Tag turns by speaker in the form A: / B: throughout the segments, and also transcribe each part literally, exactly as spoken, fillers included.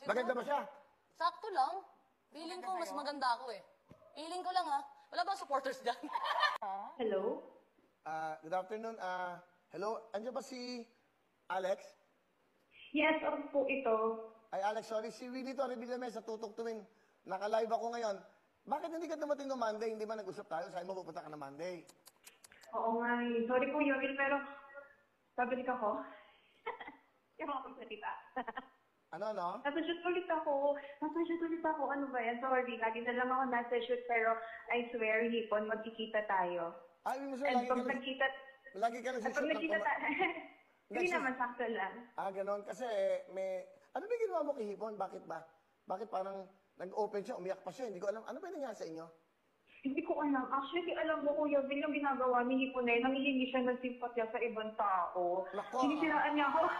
A: Maganda ba siya?
B: Sakto lang. Feeling ko mas maganda ako eh. Feeling ko lang ha. Wala ba supporters dyan?
C: Hello?
A: Ah, good afternoon. Ah, hello, andiyan ba si Alex?
C: Yes, ako po ito.
A: Ay, Alex, sorry. Si Willie to, Revillames, sa Tutok Tuwing. Naka-live ako ngayon. Bakit hindi ka dumating no Monday? Hindi ba nag-usap tayo? Sabi mo, pupunta ka na Monday.
C: Oo nga eh. Sorry po, Yomil, pero pabalik ako. Hindi ako magsalita.
A: Ano, no?
C: Nasa shoot ulit ako. Nasa shoot ulit ako. Ano ba yan? Sorry, lagi na lang ako nasa shoot, pero I swear, Hipon, magkikita tayo.
A: Ay, mo siya,
C: And
A: lagi ka
C: pag
A: nag-
C: nagkita...
A: lagi ka
C: At pag
A: nagsushoot ng
C: nagkita
A: kuma-
C: tayo... Hindi
A: Nagsus-
C: naman, sakto lang.
A: Ah, ganon. Kasi may... Ano ba ginawa mo kay Hipon? Bakit ba? Bakit parang nag-open siya, umiyak pa siya? Hindi ko alam. Ano ba yung nangyari sa inyo?
C: Hindi ko alam. Actually, alam mo, Kuya Bill, yung ginagawa ni Hipon na yun, nangihingi siya ng simpatya sa ibang tao.
A: Nako.
C: Sinisiraan niya ako.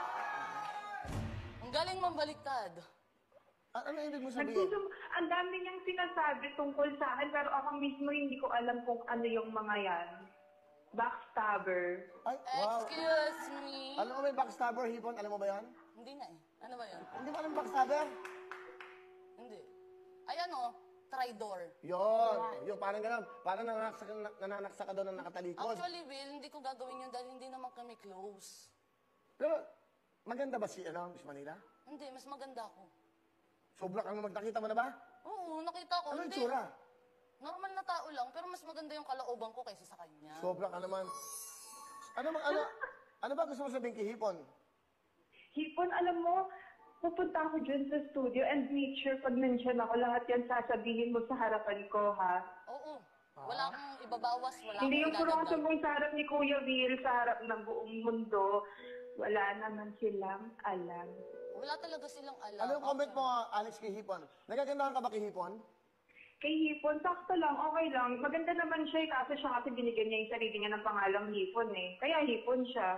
B: Ang galing mambaliktad.
A: A- ano ibig mo sabihin?
C: Nagsusum, ang dami niyang sinasabi tungkol sa akin, pero ako mismo hindi ko alam kung ano yung mga yan. Backstabber.
A: Ay, wow.
B: Excuse me.
A: Alam mo may backstabber, Hipon? Alam mo ba yan?
B: Hindi nga eh. Ano ba yun?
A: Hindi mo alam backstabber?
B: Hindi. Ay ano, tridor.
A: Yun. Yung parang gano'n. Parang nananaksa, nananaksa ka daw ng nakatalikod.
B: Actually, Will, hindi ko gagawin yun dahil hindi naman kami close.
A: Pero, maganda ba si, ano, Miss Manila?
B: Hindi, mas maganda ako.
A: Sobra kang magkakita mo na ba?
B: Oo, nakita ko.
A: Ano yung
B: Hindi.
A: tsura?
B: Normal na tao lang, pero mas maganda yung kalooban ko kaysa sa kanya.
A: Sobra ka naman. Ano, mag- ano, ano ba gusto mo sabihin kay Hipon?
C: Hipon, alam mo, pupunta ako dyan sa studio and make sure pag nandiyan ako, lahat yan sasabihin mo sa harapan ko, ha?
B: Oo. Wala akong ibabawas, wala
C: Hindi yung
B: akong
C: puro
B: idadagdag.
C: kasabong sa harap ni Kuya Will, sa harap ng buong mundo. Wala naman silang alam.
B: Wala talaga silang alam.
A: Ano yung comment mo, Alex, kay Hipon? Nagagandahan ka ba kay Hipon?
C: Kay Hipon, sakto lang, okay lang. Maganda naman siya, eh, kaso siya kasi binigyan niya yung sarili niya ng pangalang Hipon eh. Kaya Hipon siya.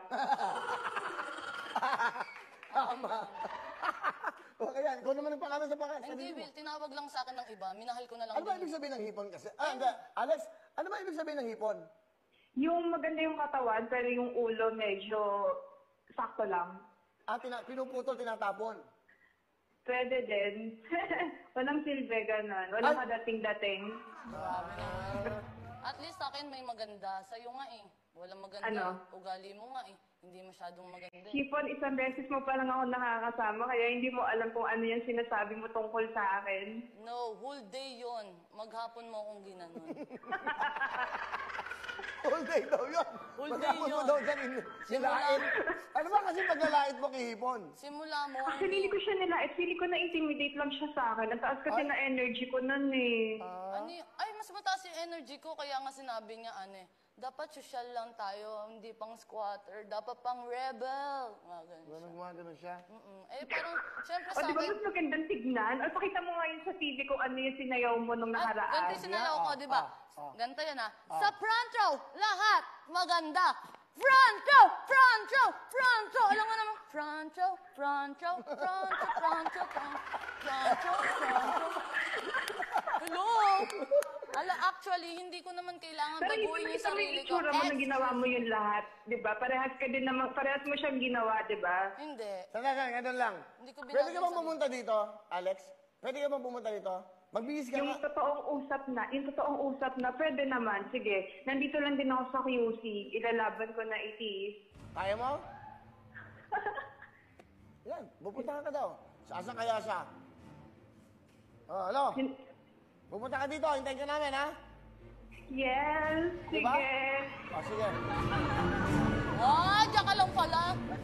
A: Tama. O kaya, ikaw naman ang pangalan sa pangalan.
B: Hindi, Will, tinawag lang sa akin ng iba. Minahal ko na lang
A: Ano ba
B: din.
A: ibig sabihin ng Hipon kasi? Ah, hindi. Alex, ano ba ibig sabihin ng Hipon?
C: Yung maganda yung katawan, pero yung ulo medyo sakto lang.
A: Ah, tina- pinuputol, tinatapon.
C: Pwede din. Walang silbi, ganun. Walang
A: Ay!
C: kadating-dating.
B: Grabe naman. At least sa akin may maganda. Sa'yo nga eh. Walang maganda.
C: Ano?
B: Ugali mo nga eh. Hindi masyadong maganda. eh.
C: Hipon, isang beses mo pa lang ako nakakasama, kaya hindi mo alam kung ano yung sinasabi mo tungkol sa akin.
B: No, whole day yun. Maghapon mo akong ginanon.
A: All day daw yun.
B: All day
A: Maghapon mo
B: yun.
A: daw dyan, in- nilait. Ano ba kasi paglalait mo kay Hipon?
B: Simula mo.
C: Actually, hindi ko siya nilait. Feeling ko na-intimidate lang siya sa akin. Ang taas kasi
A: Ay.
C: na energy ko nun eh.
B: Ano y- ay, mas mataas yung energy ko. Kaya nga sinabi niya, ano eh, dapat social lang tayo, hindi pang squatter, dapat pang rebel. Mga ganun siya.
A: Ganun mga ganun siya.
B: Mm-mm. Eh, parang, syempre
C: O,
B: sa
C: di ba
B: akin,
C: mas magandang tignan? O, pakita mo nga yun sa T V kung ano yung sinayaw mo nung
B: at
C: nakaraan.
B: ganito yung sinalaw ko,
A: Ah,
B: di ba?
A: ah, ah.
B: Ganito yan ah. Sa front row, lahat maganda. Front row, front row, front row. Alam mo naman, front row, front row, front row, front row, front front row, front row. Hello? Ala, actually, hindi ko naman kailangan
C: Pero hindi
B: baguhin
C: naman
B: yung
C: ito may
B: sarili ko.
C: itsura mo na
B: Ex-
C: ginawa mo yung lahat. Di ba? Parehas ka din naman, parehas mo siyang ginawa, di ba?
B: Hindi.
A: Sandali, ganun lang.
B: Hindi ko
A: Pwede
B: binago
A: ka
B: yung
A: bang
B: sarili.
A: pumunta dito, Alex? Pwede ka bang pumunta dito? Magbihis ka
C: Yung
A: nga.
C: totoong usap na, yung totoong usap na, pwede naman. Sige, nandito lang din ako sa Q C. Ilalaban ko na itiis.
A: Kaya mo? Yan, pupunta ka daw. Saan kaya siya? Oh, ano?
C: Hin-
A: Pupunta ka dito, hintayin ka namin, ha?
C: Yes,
A: Diba?
C: sige.
A: O, sige.
B: Ah, diyan ka lang pala.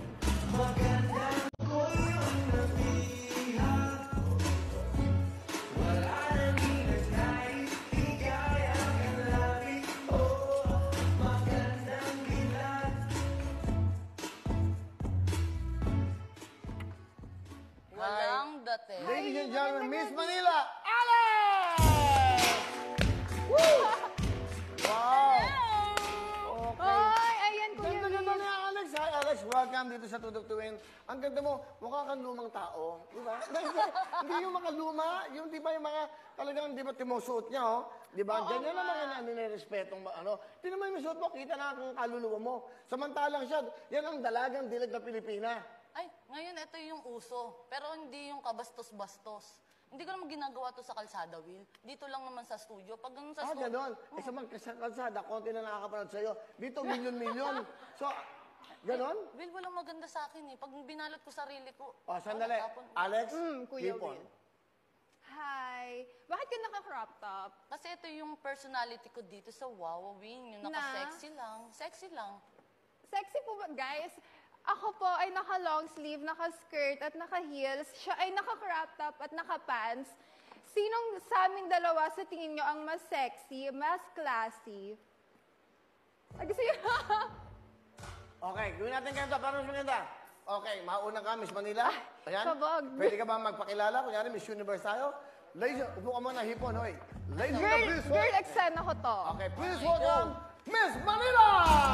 B: Walang dating.
A: Ladies and gentlemen, Miss Manila, Alex! Woo! Wow! Okay.
C: Ay, ayan ko
A: Ganda ganda ni Alex. Hi Alex, welcome dito sa Tudok Tuwin. Ang ganda mo, mukha kang lumang tao. Di ba? Hindi, hindi yung mga luma, yung di ba yung mga talagang di ba timusuot niya, oh? Di ba? Ganyan naman yan ang nirespetong ano. Tingnan mo yung suot mo, kita na ang kaluluwa mo. Samantalang siya, yan ang dalagang dilag na Pilipina.
B: Ay, Ngayon, ito yung uso. Pero hindi yung kabastos-bastos. Hindi ko naman ginagawa to sa kalsada, Will. Dito lang naman sa studio. Pag ganun sa
A: Ah,
B: studio...
A: ganon. Eh, sa mga kas- kalsada, konti na nakakapanood sa'yo. Dito, milyon-milyon. So, ganon?
B: Will, walang maganda sa akin eh. Pag binalot ko sarili ko...
A: O, sandali.
B: wala, tapon.
A: Alex,
D: Mm, Kuya
A: Hipon.
D: Will. Hi. Bakit ka naka-crop top?
B: Kasi ito yung personality ko dito sa Wowowing. Yung
D: Na?
B: naka-sexy lang. Sexy lang.
D: Sexy po ba, guys? Ako po ay naka-long sleeve, naka-skirt at naka-heels. Siya ay naka-crop top at naka-pants. Sinong sa amin dalawa sa tingin nyo ang mas sexy, mas classy? Ay, gusto yun.
A: Okay, gawin natin ganito para mas maganda. Okay, mauna ka, Miss Manila. Ayan.
D: kabog.
A: Pwede ka ba magpakilala? Kunyari, Miss Universe tayo. Ladies, upo ka muna, Hipon, hoy. Ladies and
D: Girl,
A: gentlemen, please
D: girl
A: welcome-
D: eksena ko to.
A: Okay, please welcome Miss Manila!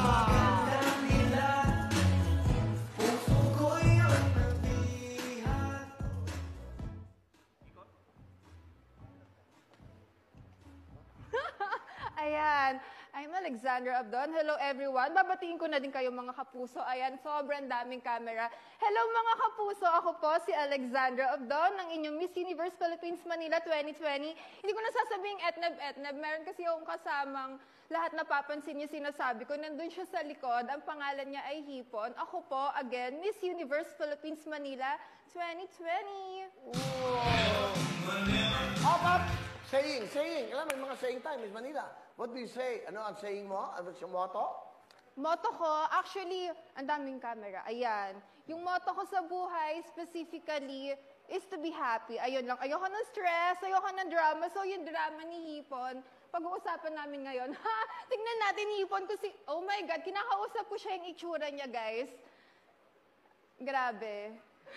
D: Ayan. I'm Alexandra Abdon. Hello everyone. Babatiin ko na din kayo mga kapuso. Ayan, sobrang daming camera. Hello mga kapuso. Ako po si Alexandra Abdon ng inyong Miss Universe Philippines Manila twenty twenty. Hindi ko na sasabing etneb-etneb. Meron kasi akong kasamang lahat napapansin niyo sinasabi ko. Nandun siya sa likod. Ang pangalan niya ay Hipon. Ako po, again, Miss Universe Philippines Manila twenty twenty.
A: Up, up! Saying, saying. Alam mo, may mga saying time, Miss Manila. What do you say? Ano ang saying mo? Ano yung motto?
D: Motto ko, actually, ang daming camera. Ayan. Yung motto ko sa buhay, specifically, is to be happy. Ayun lang. Ayoko ng stress, ayoko ng drama. So, yung drama ni Hipon, pag-uusapan namin ngayon, ha? Tignan natin Hipon ko si... Oh my God, kinakausap ko siya yung itsura niya, guys. Grabe.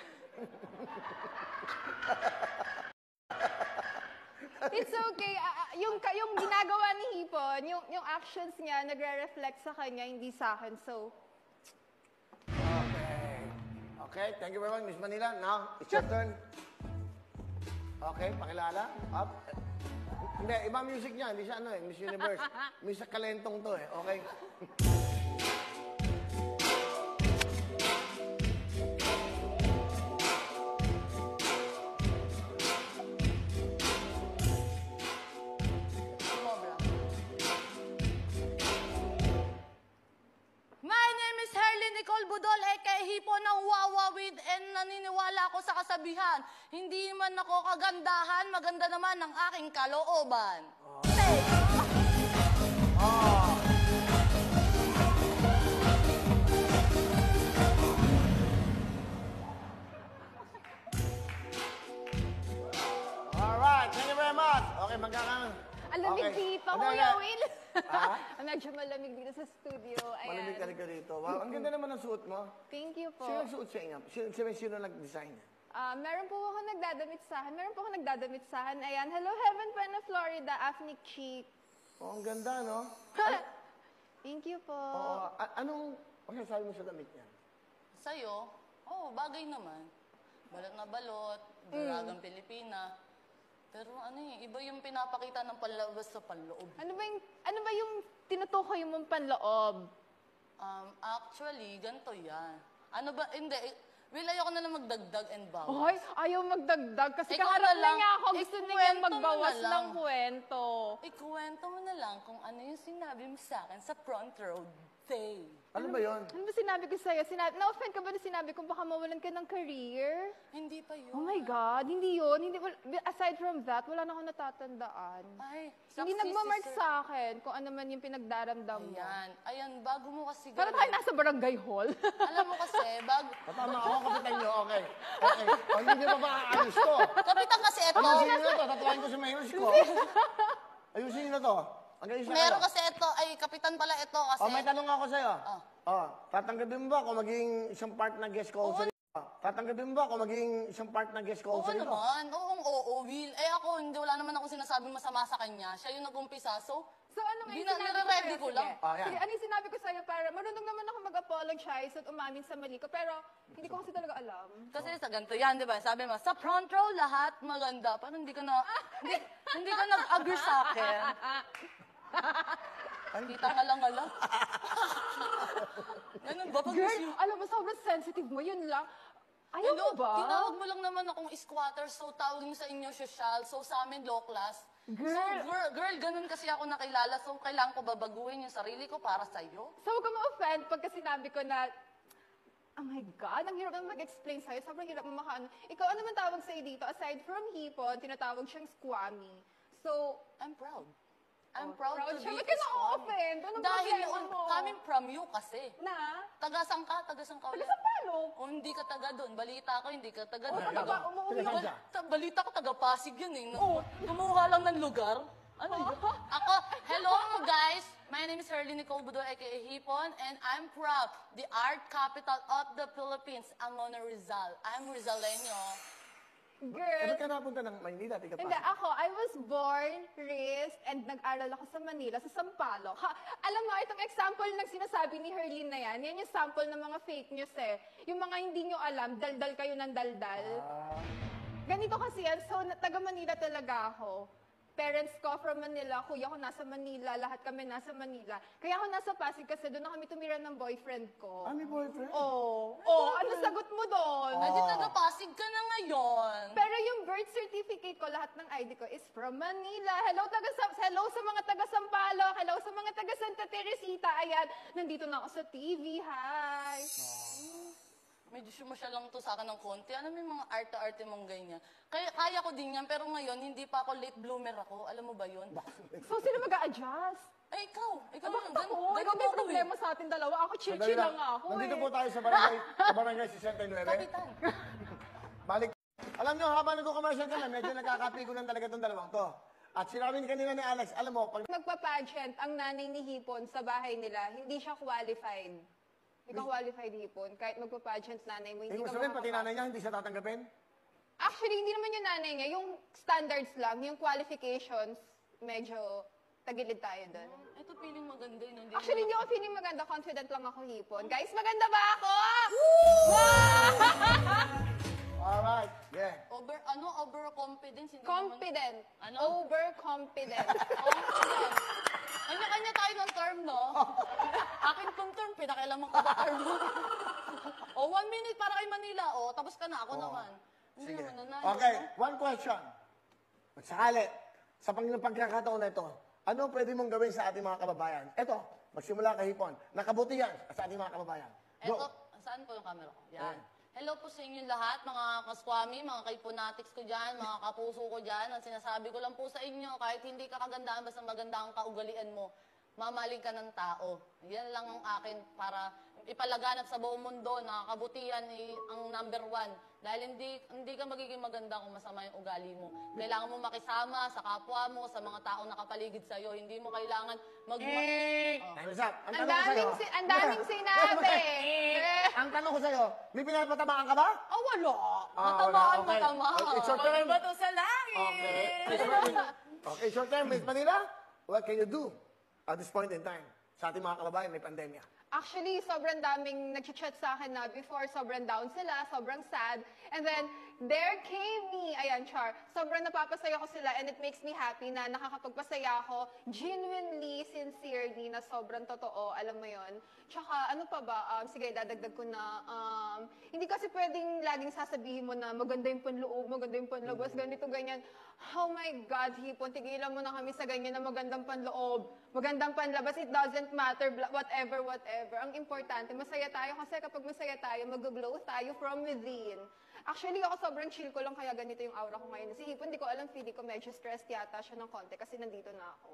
D: It's okay. Ah, ah, yung, ka- yung ginagawa ni Hipon, yung, yung actions niya, nagre-reflect sa kanya, hindi sa akin. So,
A: Okay. Okay, thank you very much, Miss Manila. Now, it's your turn. Okay, pakilala. Up. Hindi, iba music niya. Hindi siya ano eh, Miss Universe. Miss Kalentong to eh. Okay.
B: Sumobra. My name is Herly Nicole Budol, aka Hipon ng Wawawid, and naniniwala ako sa kasabihan, hindi man ako kagandahan, maganda naman ang aking kalooban. Hey!
A: Oh. Alright, thank you very much. Okay, magkakaroon.
D: ang lamig
A: Okay.
D: dito,
A: Ano
D: Kuya
A: yan?
D: Will.
A: Ha?
D: Medyo malamig dito sa studio. Ayan.
A: Malamig talaga dito. Wow, ang ganda naman ng suot mo.
D: Thank you po.
A: Sino nagsuot sa inyo? Sino, sino, sino nag-design?
D: Ah, meron po ako nagdadamit sa akin. Meron po ako nagdadamit sa akin. Ayan. Hello, Heaven Pena, Florida. Afnic Cheek.
A: Oh, ang ganda, no?
D: Thank you po.
A: Oo. A- anong, ano sabi mo sa damit niya?
B: Sa'yo, oh, bagay naman. Balot na balot, dalagang Pilipina. Pero ano eh, iba yung pinapakita ng panlabas sa panloob.
D: Ano ba yung, ano ba yung tinutukoy mong panloob?
B: Um, actually, ganito yan. Ano ba, hindi, eh, Will, ayoko na lang magdagdag and bawas.
D: Hoy, ayaw magdagdag kasi
B: Ikaw
D: kaharap
B: na
D: na
B: lang.
D: niya ako. Gusto
B: Ikwento
D: niya
B: mo na
D: magbawas
B: lang.
D: ng kwento.
B: Ikuwento mo na lang kung ano yung sinabi mo sa akin sa front row day.
A: Ano ba yun?
D: Ano ba sinabi ko sa'yo? Sinabi, na-offend ka ba na sinabi kung baka mawalan ka ng career?
B: Hindi pa yun.
D: Oh my God, hindi yun. Hindi, wal- aside from that, wala na akong natatandaan.
B: Ay,
D: Hindi
B: saksi,
D: nagmamark
B: sister.
D: sa akin kung ano man yung pinagdaramdam mo.
B: Ayan, ayan, bago mo kasi
D: Parang tayo nasa barangay hall.
B: Alam mo kasi, bago...
A: Tama ako, kapitan nyo. Okay. Okay. O, hindi nyo pa maaalis to.
B: Kapitan kasi ito.
A: Ayusin nyo na to. Tatlahin ko sa mayos ko. Ayusin nyo na to. Ang gayon sa
B: Meron
A: kayo.
B: kasi ito, ay kapitan pala ito kasi...
A: O, may tanong ako sa'yo.
B: Ah.
A: Oh, tatanggapin mo ba kung maging isang part na guest ko sa dito? Tatanggapin mo ba kung maging isang part na guest ko
B: Oo
A: sa dito?
B: naman, oo, oo, Will. Eh ako, hindi, wala naman ako sinasabing masama sa kanya. Siya yung nag-umpisa, so...
D: So ano nga yung
B: Bina-
D: sinabi ko
B: nire-ready
D: sa'yo?
B: ko
D: Sige.
B: lang.
A: Ah, yan.
D: Sige, ano yung sinabi ko sa'yo para marunong naman ako mag-apologize at umamin sa mali ko. Pero hindi ko kasi talaga alam.
B: Kasi sa ganito yan, di ba? Sabi mo, sa front row, lahat maganda. Parang hindi ka na... hindi, hindi ka nag-agree sa akin. Kita ka lang alam. Ganun ba? Pag
D: Girl,
B: gusto-
D: alam mo, sobrang sensitive mo. Yun lang. Ayaw
B: Hello,
D: mo ba?
B: tinawag mo lang naman akong squatter, so tawag mo sa inyo social, so sa amin low class.
D: Girl.
B: So, girl, girl, ganun kasi ako nakilala, so kailangan ko babaguhin yung sarili ko para sa'yo.
D: So, huwag ka ma-offend pagka sinabi ko na, oh my God, ang hirap naman mag-explain sa'yo. Sobrang hirap mo makaano. Ikaw, ano man tawag sa'yo dito? Aside from hipon, tinatawag siyang squammy. So,
B: I'm proud. I'm
D: Oh,
B: proud,
D: proud
B: to
D: siya.
B: be
D: Ba't ka
B: a squammy.
D: na-offend? Anong
B: Dahil
D: problema
B: yun,
D: mo?
B: coming from you kasi.
D: na?
B: Tagasang ka, tagasang ka ulit.
D: Taga Sampalo.
B: O hindi ka taga doon. Balita ko, hindi ka taga
D: Oh,
B: doon.
D: taga ba? Umuwi
A: Taga
D: ka.
A: saan siya?
B: Ta- balita ko, taga Pasig yun eh.
D: Oo.
B: Kumuha lang ng lugar. Ano yun? Ako, hello guys. My name is Herly Nicole Budo, aka Hipon, and I'm proud. The art capital of the Philippines, Angono Rizal. I'm Rizaleño.
A: Eh,
D: Girl,
A: ba't ka napunta ng Maynila? Di ka
D: hindi,
A: pa.
D: ako, I was born, raised, and nag-aral ako sa Manila, sa Sampaloc. Ha, alam mo, itong example ng sinasabi ni Herlene na yan, yan yung sample ng mga fake news eh. Yung mga hindi nyo alam, daldal kayo ng daldal. Ganito kasi yan, so na- taga Manila talaga ako. Parents ko from Manila, kuya ko nasa Manila, lahat kami nasa Manila. Kaya ako nasa Pasig kasi doon na kami tumira ng boyfriend ko.
A: Ah, may boyfriend?
D: Oo. Oh, ano sagot mo doon?
B: Adi taga Pasig ka na ngayon.
D: Pero yung birth certificate ko, lahat ng I D ko is from Manila. Hello, taga Sam- hello sa mga taga Sampaloc. Hello sa mga taga Santa Teresita. Ayan, nandito na ako sa T V. Hi.
B: Medyo sumasya lang to sa akin ng konti. Ano may mga arte-arte mong ganyan. Kaya, kaya ko din yan, pero ngayon, hindi pa ako late bloomer ako. Alam mo ba yun?
D: So, sino mag-a-adjust?
B: Ay, ikaw. Ikaw
D: Bakit
B: gan-
D: ako?
B: ganun
D: Ikaw may
B: ako eh.
D: problema sa atin dalawa. Ako
A: Sandali
D: chill-chill lang ako
A: Nandito
D: eh.
A: po tayo sa barangay, sa barangay sixty-nine.
B: Kapitan.
A: Balik. Alam nyo, habang nag-commercial ka na, medyo nagkakapikunan talaga itong dalawang to. At sinabi ni kanina ni Alex, alam mo, pag
D: Magpa-pageant ang nanay ni Hipon sa bahay nila, hindi siya qualified. Hindi ka qualified, Hipon. Kahit magpa-pageant nanay mo, hindi
A: Ibig
D: ka
A: sabihin, pati
D: makakapasok.
A: nanay niya, hindi siya tatanggapin?
D: Actually, hindi naman yung nanay niya. Yung standards lang, yung qualifications, medyo tagilid tayo doon.
B: Ito feeling maganda yun. Hindi
D: Actually, hindi ako feeling maganda. Confident lang ako, Hipon. Guys, maganda ba ako?
A: Alright, yeah.
B: Over, ano, overconfidence. Hindi naman-
D: Confident.
B: Ano?
D: Overconfident.
B: Confident. Kanya-kanya tayo ng term, no? Akin tong term, pinakailaman ko ba term mo? O, one minute para kay Manila. O, tapos ka na. Ako naman. Hindi
A: Sige.
B: naman, nanalo
A: Okay,
B: ka.
A: one question. Sakali, sa pang pagkakataon na ito, ano pwede mong gawin sa ating mga kababayan? Ito, magsimula kay Hipon. Nakabuti yan sa ating mga kababayan. Go.
B: Eto, saan po yung camera ko? Yan. Hello po sa inyo lahat, mga kaswami, mga kaipunatics ko dyan, mga kapuso ko dyan. Ang sinasabi ko lang po sa inyo, kahit hindi ka kagandaan, basta maganda ang kaugalian mo, mamaling ka ng tao. Yan lang ang akin para ipalaganap sa buong mundo na kabutihan ay ang number one. Dahil hindi hindi ka magiging maganda kung masama yung ugali mo. Kailangan mo makisama sa kapwa mo, sa mga taong nakapaligid sa'yo. Hindi mo kailangan mag...
A: Eh, Time is up.
D: Ang
A: tanong ko
D: daming,
A: sa'yo-
D: si- ang daming sinabi. Eh.
A: Ang tanong ko sa'yo, may pinapatamaan ka ba?
B: Oh, wala.
A: Ah,
B: Matamaan,
A: wala. Okay.
B: matamaan.
A: Okay, it's your turn.
B: Ba to sa langit?
A: Okay. It's your turn. Okay, short term, Miss Manila, what can you do at this point in time? Sa ating mga kababayan, may pandemya.
D: Actually, sobrang daming nag-chat sa akin na before, sobrang down sila, sobrang sad. And then, there came me. Ayan, Char. Sobrang napapasaya ko sila and it makes me happy na nakakapagpasaya ako genuinely, sincerely, na sobrang totoo. Alam mo yon. Tsaka, ano pa ba? Um, sige, dadagdag ko na. Um, hindi kasi pwedeng laging sasabihin mo na maganda yung panloob, maganda yung panlabas, ganito, ganyan. Oh my God, Hipon, tigilan mo na kami sa ganyan na magandang panloob, magandang panlabas. It doesn't matter, bla- whatever, whatever. Ang importante, masaya tayo kasi kapag masaya tayo, mag-glow tayo from within. Actually, ako sobrang chill ko lang kaya ganito yung aura ko ngayon. Si Hipon, di ko alam, feeling ko medyo stressed yata siya ng konti kasi nandito na ako.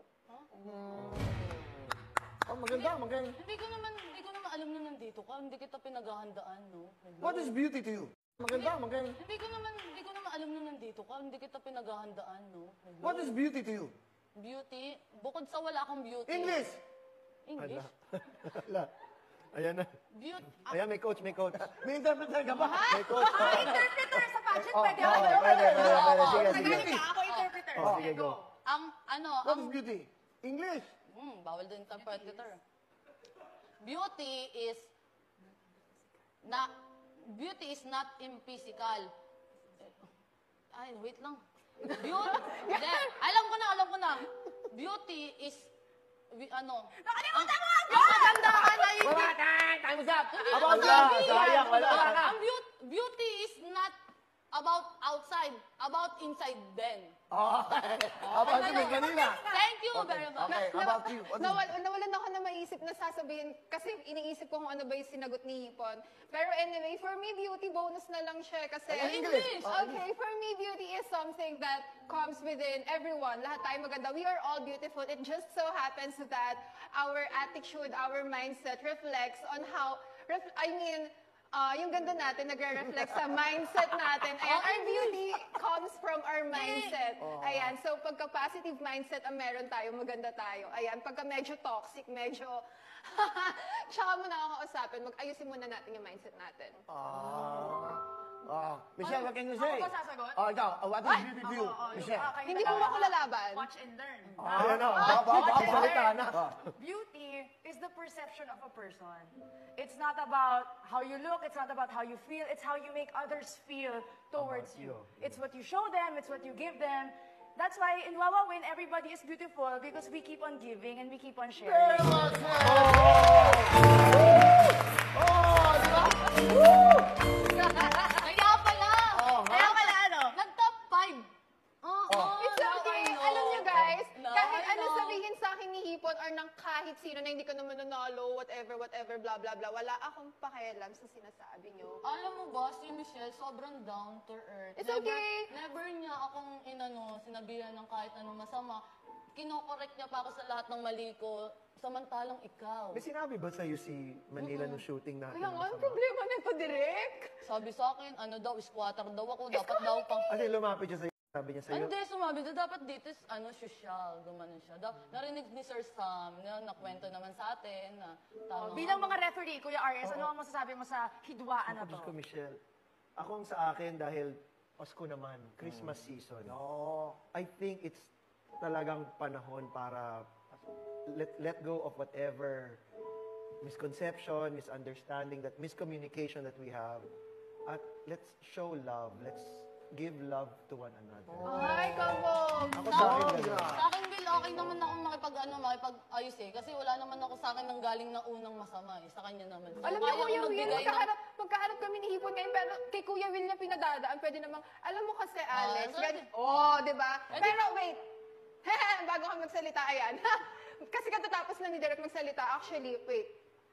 A: Oh, maganda, maganda.
B: Hindi ko naman, hindi ko naman alam na nandito ka. Hindi kita pinaghahandaan, no?
A: What is beauty to you? Maganda, maganda.
B: Hindi ko naman, hindi ko naman alam na nandito ka. Hindi kita pinaghahandaan, no?
A: What is beauty to you?
B: Beauty? Bukod sa wala akong beauty.
A: English!
B: English?
A: Ala. Ayan na.
B: Beauty?
A: Ayan, may coach, may coach. May interpreter ka ba? May coach.
D: Ah, interpreter sa pageant,
A: Oh,
D: pwede
A: oh,
D: ako.
A: pwede, pwede, pwede. Sige, sige.
D: Magaling ka, ako interpreter.
A: Oh, sige, go.
B: Ang, ano,
A: What
B: ang,
A: is beauty? English.
B: hmm, bawal din interpreter. Beauty is, na, beauty is not in physical. Ay, wait lang. Beauty, hindi, alam ko na, alam ko na. Beauty is, wi- ano,
D: Nakalimutan mo ako!
B: ang kagandahan ay,
A: Wala, time! Time is up!
B: Hindi
A: About
B: ako
A: ka!
B: sabi.
A: Sayang, wala ka.
B: Ang beauty, beauty is not about outside, about inside din.
A: Okay. About you, kanina.
B: Thank you very much.
A: Okay, about you. What is-
D: Nawal, nawalan ako na maisip na sasabihin kasi iniisip ko kung ano ba yung sinagot ni Hipon. Pero anyway, for me, beauty bonus na lang siya kasi...
A: Ay, English. Oh,
D: Okay, for me, beauty is something that comes within everyone. Lahat tayo maganda. We are all beautiful. It just so happens that our attitude, our mindset reflects on how... Ref, I mean... Ah, yung ganda natin nagre-reflect sa mindset natin. Ayan, our beauty comes from our mindset. Ayan, so pagka positive mindset ang meron tayo, maganda tayo. Ayan, pagka medyo toxic, medyo... Tsaka mo na ako kausapin, mag-ayusin muna natin yung mindset natin.
A: Ah. Ah. Michelle, what can you say?
E: Ako ba sasagot?
A: Oh, ikaw. Oh, what is beauty to you?
E: Oo, oo,
A: Michelle.
E: yung-
D: Hindi po ba ako lalaban?
E: Watch and learn.
A: Ah, ano? Baka baka salita na.
E: Beauty is the perception of a person. It's not about how you look, it's not about how you feel, it's how you make others feel towards you. It's what you show them, it's what you give them. That's why in Wawa Win, everybody is beautiful because we keep on giving and we keep on sharing.
A: Very much, Oh! Oh, di ba?
B: Kaya pala.
A: Oh,
E: Kaya pala ano?
B: Nag-top five. Oo.
D: It's okay.
B: I know.
D: Alam niyo guys,
B: No,
D: kahit
B: I
D: ano
B: know.
D: sabihin sa akin ni Hipon or ng kahit sino na hindi ko naman nanalo, whatever, whatever, blah, blah, blah, wala akong pakialam sa sinasabi niyo.
B: Alam mo ba, si Michelle sobrang down to earth.
D: It's
B: never,
D: okay.
B: Never niya akong inano, sinabihan ng kahit anong masama. Kinokorek niya pa ako sa lahat ng mali ko. Samantalang ikaw.
F: May sinabi ba sa'yo si Manila nung shooting natin?
D: Kaya nga, ang
F: Masama?
D: problema nito, Direk.
B: Sabi sa akin, ano daw, squatter daw ako. Dapat daw pang...
F: Kasi lumapit siya sa'yo, sabi niya sa'yo.
B: Hindi, sumabi na dapat dito, is, ano, social, gumanon siya. Da, narinig ni Sir Sam, na nakwento naman sa atin, na tama.
E: Bilang mga referee, Kuya R S, ano ang masasabi mo sa hidwaan na
F: Ako,
E: to?
F: Diyos ko, Michelle. Ako ang sa akin dahil Pasko naman, Christmas season.
A: Oh.
F: I think it's talagang panahon para let let go of whatever misconception, misunderstanding, that miscommunication that we have. At let's show love. Let's give love to one another.
D: Ay, kabog.
F: Ako sa akin, ganun.
B: Sa akin, Bill, okay naman ako makipag, ano, makipag-ayos eh. Kasi wala naman ako sa akin nang galing na unang masama eh. Sa kanya naman. So,
D: Alam niyo,
B: kaya ko
D: Kuya Will,
B: magbigay ng-
D: magkaharap, magkaharap kami ni Hipon ngayon, pero kay Kuya Will na pinadadaan, pwede namang, alam mo kasi, Alex,
B: so-
D: ready? Oh, di ba?
B: Eh,
D: Pero wait, bago ka magsalita, ayan. Kasi katatapos na ni Derek magsalita, actually, wait.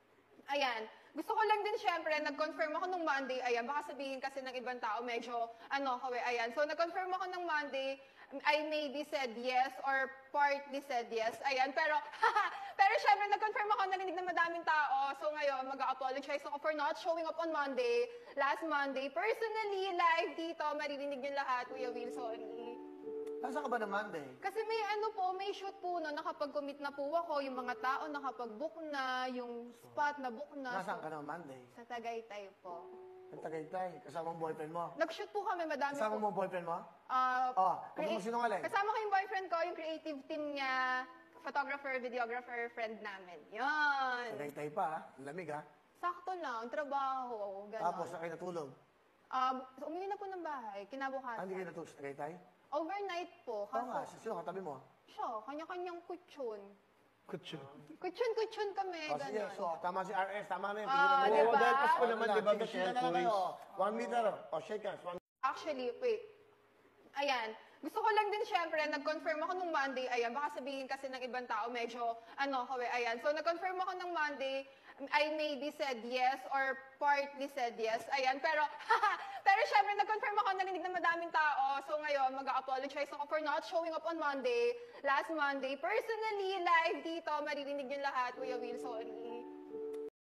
D: Ayan. Gusto ko lang din syempre, nag-confirm ako nung Monday, ayan, baka sabihin kasi ng ibang tao, medyo, ano, kawe, ayan. So, nag-confirm ako nung Monday, I maybe said yes or partly said yes, ayan. Pero, pero syempre, nag-confirm ako, narinig ng madaming tao. So, ngayon, mag-apologize ako for not showing up on Monday. Last Monday, personally, live dito, maririnig niyo lahat, Kuya Will, sorry.
A: Nasaan ka ba ng Monday?
D: Kasi may ano po, may shoot po no, nakapag-commit na po ako, yung mga tao nakapag-book na, yung spot na book na.
A: Nasaan
D: So,
A: ka ng Monday?
D: sa Tagaytay po.
A: Ang Tagaytay. Kasama ang boyfriend mo.
D: Nag-shoot po kami, madami
A: Kasama
D: po.
A: mo ang boyfriend mo?
D: Ah,
A: Oh, huwag
D: crea-
A: mo sinungaling.
D: Kasama ko yung boyfriend ko, yung creative team niya, photographer, videographer, friend namin. Yan.
A: Tagaytay pa, ha? Ang lamig, ha?
D: Sakto lang, trabaho, gano'n.
A: Tapos, saan kayo natulog?
D: Um, so, umuwi na po ng bahay,
A: Ah,
D: kinabukasan.
A: hindi kayo natulog sa Tagaytay?
D: Overnight po,
A: Oo nga,
D: kaso,
A: sino katabi mo?
D: siya, kanya-kanyang kutsyon.
F: Kutso.
D: Kutsyon-kutsyon kami,
A: O, sige,
D: gano'n.
A: so, tama si R S, tama na yun.
D: Ah,
A: Tingnan mo.
D: di ba?
F: dahil Pasko naman, di ba,
A: Chika-chika
F: Michelle,
A: na lang kayo.
F: boys?
A: One meter. O, shake hands. One
D: Actually, wait. Ayan. Gusto ko lang din syempre, nag-confirm ako nung Monday, ayan, baka sabihin kasi ng ibang tao, medyo, ano, kawe, ayan. So, nag-confirm ako nung Monday, I maybe said yes or partly said yes, ayan. Pero, pero syempre, nag-confirm ako, narinig ng madaming tao. So, ngayon, mag-apologize ako for not showing up on Monday. Last Monday, personally, live dito, maririnig niyo lahat, Kuya Will, sorry.